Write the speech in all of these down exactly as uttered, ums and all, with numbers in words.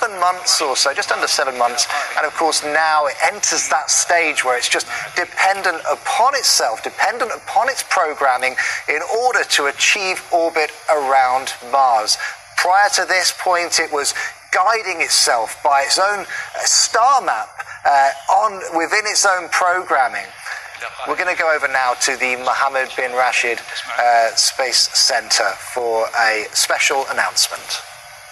seven months or so, just under seven months. And of course, now it enters that stage where it's just dependent upon itself, dependent upon its programming in order to achieve orbit around Mars. Prior to this point, it was guiding itself by its own star map uh, on within its own programming. We're going to go over now to the Mohammed bin Rashid uh, Space Center for a special announcement.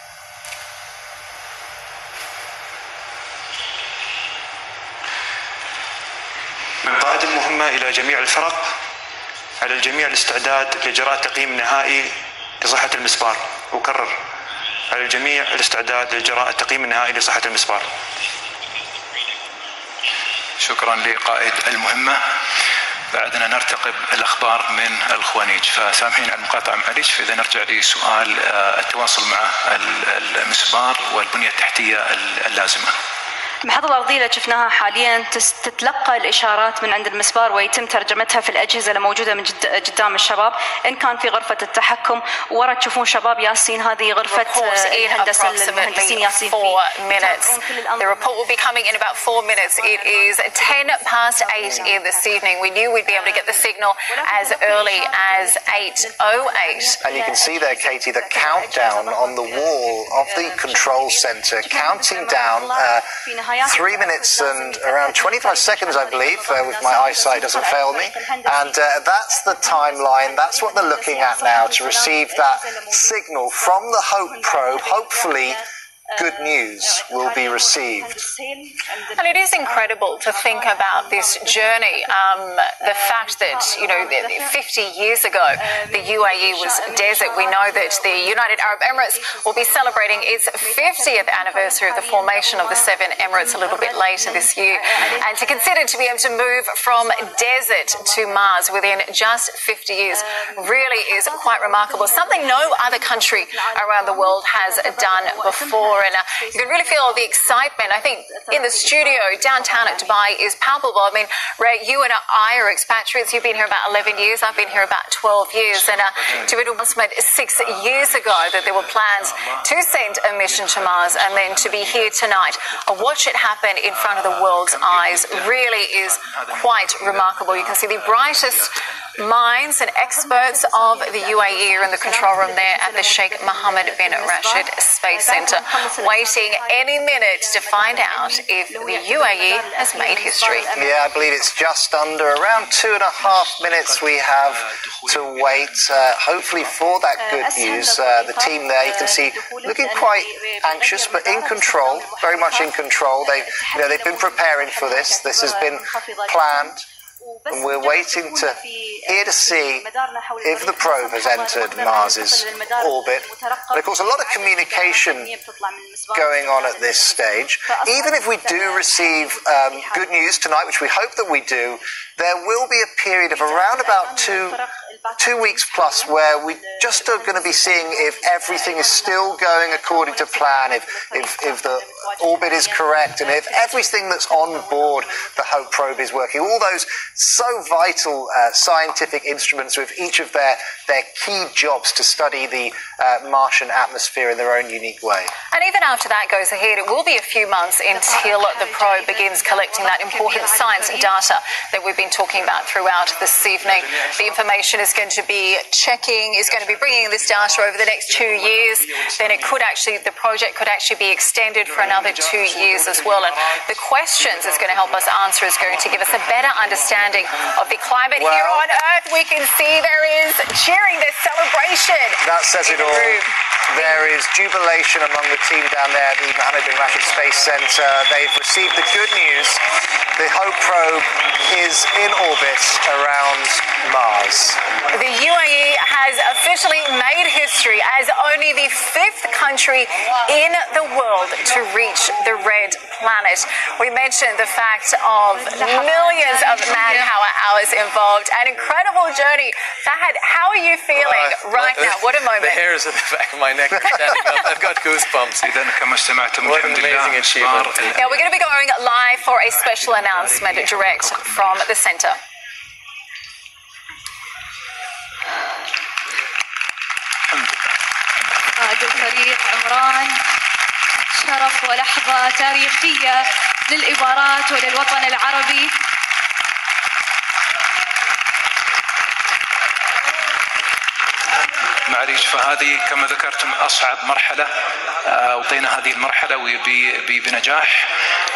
من قائد المهمة إلى جميع الفرق على الجميع الاستعداد لإجراء تقييم نهائي لصحة المسبار. أكرر على الجميع الاستعداد لإجراء التقييم النهائي لصحة المسبار. شكرا لقائد المهمة. بعدنا نرتقب الأخبار من الخوانيج، فسامحين على المقاطعة معلش، فإذا نرجع لسؤال التواصل مع المسبار والبنية التحتية اللازمة. المحطة الأرضية اللي شفناها حاليا تتلقى الإشارات من عند المسبار ويتم ترجمتها في الأجهزة الموجودة من قدام الشباب، إن كان في غرفة التحكم ورا تشوفون شباب ياسين، هذه غرفة الهندسة المهندسين ياسين فيه. The report will be coming in about four minutes. It is ten past eight in this evening. We knew we'd be able to get the signal as early as eight oh eight. And you can see there, Katie, the countdown on the wall of the control center, counting down uh, Three minutes and around twenty-five seconds, I believe, uh, if my eyesight doesn't fail me. And uh, that's the timeline. That's what they're looking at now to receive that signal from the HOPE probe. Hopefully, good news will be received. And it is incredible to think about this journey. Um, the fact that, you know, fifty years ago, the U A E was desert. We know that the United Arab Emirates will be celebrating its fiftieth anniversary of the formation of the seven Emirates a little bit later this year. And to consider to be able to move from desert to Mars within just fifty years really is quite remarkable. Something no other country around the world has done before. And uh, you can really feel the excitement. I think in the studio downtown at Dubai is palpable. I mean, Ray, you and I are expatriates. You've been here about eleven years. I've been here about twelve years. And uh, to be announcement six years ago that there were plans to send a mission to Mars, and then to be here tonight and watch it happen in front of the world's eyes really is quite remarkable. You can see the brightest minds and experts of the U A E are in the control room there at the Sheikh Mohammed bin Rashid Space Center, waiting any minute to find out if the U A E has made history. Yeah, I believe it's just under around two and a half minutes we have to wait, uh, hopefully for that good news. Uh, the team there, you can see, looking quite anxious, but in control, very much in control. They, you know, they've been preparing for this. This has been planned. And we're waiting to here to see if the probe has entered Mars's orbit. And of course, a lot of communication going on at this stage. Even if we do receive um, good news tonight, which we hope that we do, there will be a period of around about two two weeks plus where we just are going to be seeing if everything is still going according to plan, if if, if the orbit is correct, and if everything that's on board the HOPE probe is working. All those so vital uh, scientific instruments with each of their, their key jobs to study the uh, Martian atmosphere in their own unique way. And even after that goes ahead, it will be a few months until the probe begins collecting that important science data that we've been talking about throughout this evening. The information is going to be checking, is going to be bringing this data over the next two years. Then it could actually, the project could actually be extended for another two years as well. And the questions it's going to help us answer is going to give us a better understanding of the climate well, here on Earth. We can see there is cheering, there's celebration. That says it all. Room. There is jubilation among the team down there at the Mohammed bin Rashid Space Center. They've received the good news. The HOPE probe is in orbit around Mars. The U A E has officially made history as only the fifth country in the world to reach the red planet. We mentioned the fact of millions of manpower hours involved. An incredible journey. Fahad, how are you feeling uh, right uh, now? What a moment. The hairs at the back of my neck. I've got goosebumps. What an amazing achievement. Now, we're going to be going live for a special announcement direct from the centre. قائد الفريق عمران شرف ولحظة تاريخية للإمارات وللوطن العربي. معليش، فهذه كما ذكرتم أصعب مرحلة، وطينا هذه المرحلة بنجاح.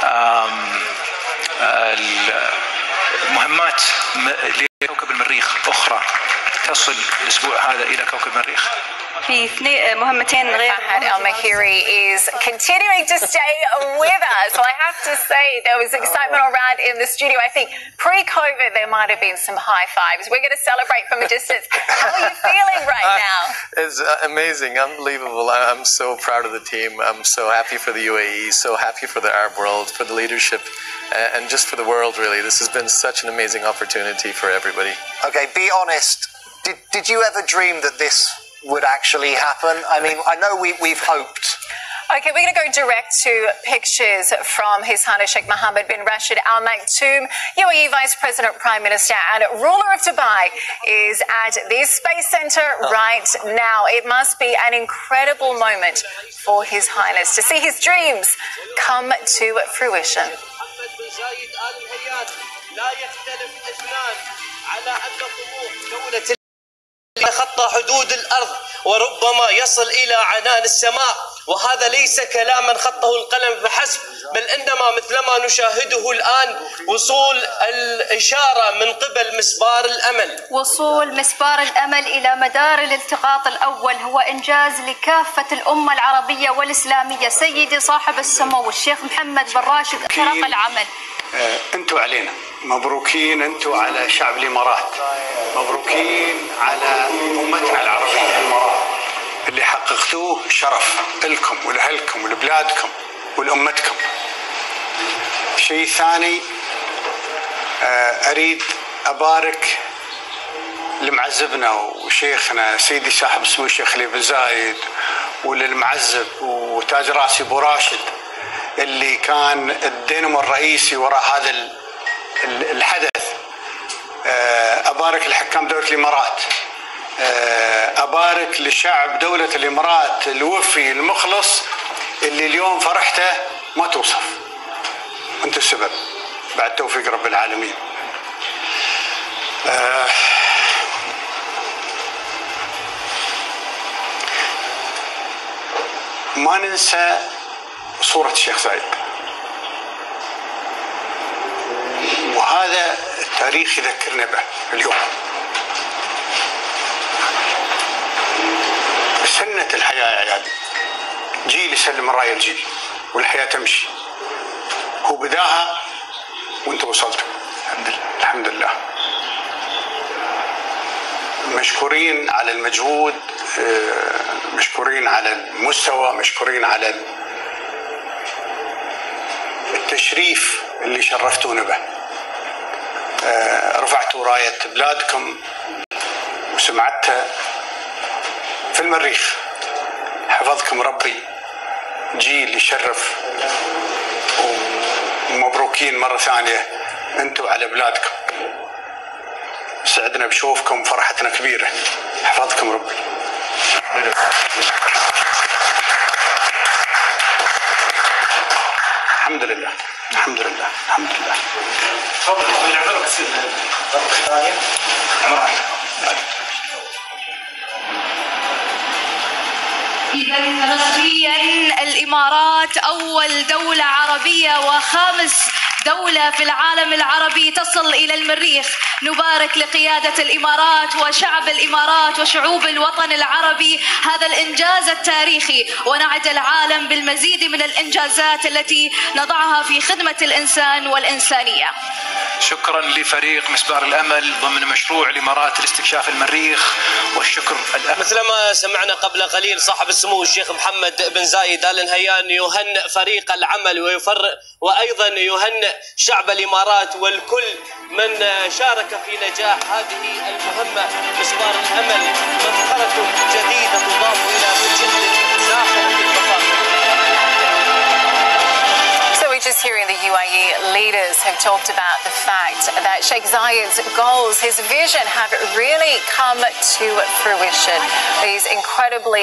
المهمات لكوكب المريخ أخرى تصل الأسبوع هذا إلى كوكب المريخ. في اثنين مهمتين غير. Al-Mahiri is continuing to stay with us. So I have to say there was excitement around in the studio. I think pre-COVID there might have been some high fives. We're going to celebrate from a distance. How are you feeling right now? Uh, it's amazing, unbelievable. I'm so proud of the team. I'm so happy for the U A E, so happy for the Arab world, for the leadership, and just for the world, really. This has been such an amazing opportunity for everybody. Okay, be honest. Did, did you ever dream that this would actually happen? I mean, I know we, we've hoped. Okay, we're going to go direct to pictures from His Highness Sheikh Mohammed bin Rashid Al Maktoum, U A E Vice President, Prime Minister and ruler of Dubai, is at the Space Centre right now. It must be an incredible moment for His Highness to see his dreams come to fruition. خط حدود الأرض وربما يصل إلى عنان السماء، وهذا ليس كلاما خطه القلم فحسب، بل إنما مثلما نشاهده الآن وصول الإشارة من قبل مسبار الأمل. وصول مسبار الأمل إلى مدار الالتقاط الأول هو إنجاز لكافة الأمة العربية والإسلامية. سيدي صاحب السمو الشيخ محمد بن راشد فرق العمل. أنتوا علينا، مبروكين أنتوا على شعب الإمارات، مبروكين على أمتنا العربية. اللي حققتوه شرف لكم ولأهلكم ولبلادكم ولأمتكم. شيء ثاني، أريد أبارك لمعزبنا وشيخنا سيدي صاحب السمو الشيخ خليفة بن زايد، وللمعزب وتاج راسي أبو راشد اللي كان الدينامو الرئيسي وراء هذا الحدث. أبارك لحكام دولة الإمارات، أبارك لشعب دولة الإمارات الوفي المخلص اللي اليوم فرحته ما توصف. أنت السبب بعد توفيق رب العالمين. ما ننسى صورة الشيخ زايد، وهذا التاريخ يذكرنا به اليوم. سنة الحياة يا عيالي، جيل يسلم الراية الجيل والحياة تمشي. هو بداها وانتم وصلتوا الحمد لله. الحمد لله. مشكورين على المجهود، مشكورين على المستوى، مشكورين على التشريف اللي شرفتونا به. رفعتوا راية بلادكم وسمعتها في المريخ. حفظكم ربي، جيل يشرف، ومبروكين مرة ثانية أنتوا على بلادكم. سعدنا بشوفكم، فرحتنا كبيرة. حفظكم ربي. الحمد لله الحمد لله الحمد لله. تفضل نعتبرك تصير الضربة الثانية عمران. إذا رسميا الإمارات أول دولة عربية وخامس دولة في العالم العربي تصل إلى المريخ. نبارك لقيادة الإمارات وشعب الإمارات وشعوب الوطن العربي هذا الإنجاز التاريخي، ونعد العالم بالمزيد من الإنجازات التي نضعها في خدمة الإنسان والإنسانية. شكرا لفريق مسبار الأمل ضمن مشروع الإمارات لاستكشاف المريخ، والشكر الأخ. مثلما سمعنا قبل قليل صاحب السمو الشيخ محمد بن زايد آل نهيان يهنئ فريق العمل ويفرق وأيضا يهنئ شعب الإمارات والكل من شارك في نجاح هذه المهمة. مسبار الأمل مفخرة جديدة تضاف إلى سجل زاخرة التفاخر. Just hearing the U A E leaders have talked about the fact that Sheikh Zayed's goals, his vision, have really come to fruition. These incredibly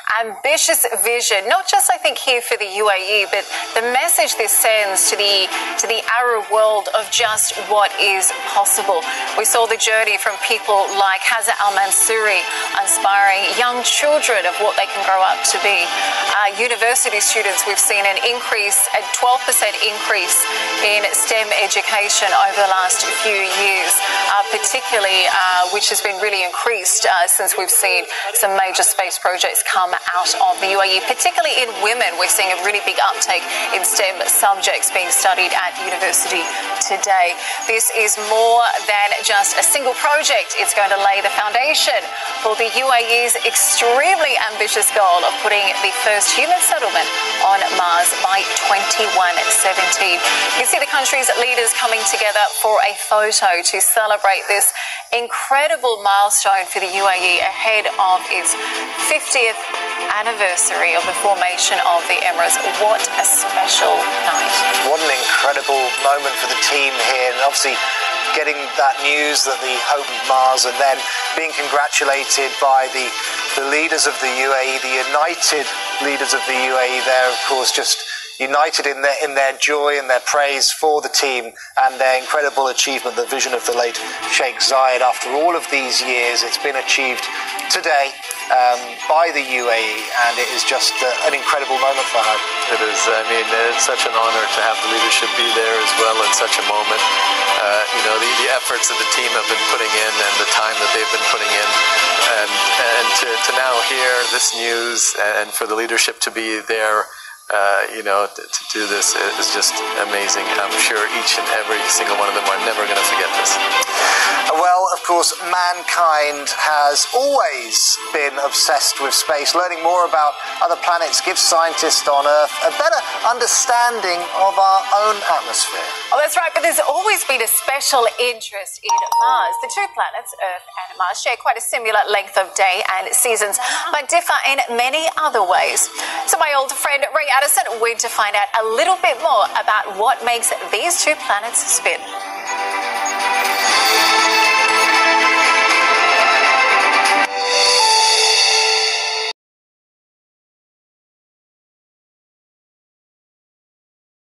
ambitious vision, not just I think here for the U A E, but the message this sends to the to the Arab world of just what is possible. We saw the journey from people like Hazza Al-Mansouri, inspiring young children of what they can grow up to be. Uh, university students, we've seen an increase, a twelve percent increase in STEM education over the last few years, uh, particularly uh, which has been really increased uh, since we've seen some major space projects come out of the U A E, particularly in women. We're seeing a really big uptake in STEM subjects being studied at university today. This is more than just a single project. It's going to lay the foundation for the U A E's extremely ambitious goal of putting the first human settlement on Mars by twenty-one seventeen. You see the country's leaders coming together for a photo to celebrate this incredible milestone for the U A E ahead of its fiftieth anniversary of the formation of the Emirates. What a special night. What an incredible moment for the team here, and obviously getting that news that the Hope of Mars, and then being congratulated by the, the leaders of the U A E, the united leaders of the U A E there, of course, just united in their in their joy and their praise for the team and their incredible achievement, the vision of the late Sheikh Zayed. After all of these years, it's been achieved today um, by the U A E, and it is just uh, an incredible moment for her. It is. I mean, it's such an honor to have the leadership be there as well in such a moment. Uh, you know, the, the efforts that the team have been putting in and the time that they've been putting in, and and to, to now hear this news and for the leadership to be there, Uh, you know, to, to do this is just amazing. I'm sure each and every single one of them are never going to forget this. Well, of course, mankind has always been obsessed with space. Learning more about other planets gives scientists on Earth a better understanding of our own atmosphere. Oh, that's right, but there's always been a special interest in Mars. The two planets, Earth and Mars, share quite a similar length of day and seasons, but differ in many other ways. So my old friend Ray Addison went to find out a little bit more about what makes these two planets spin.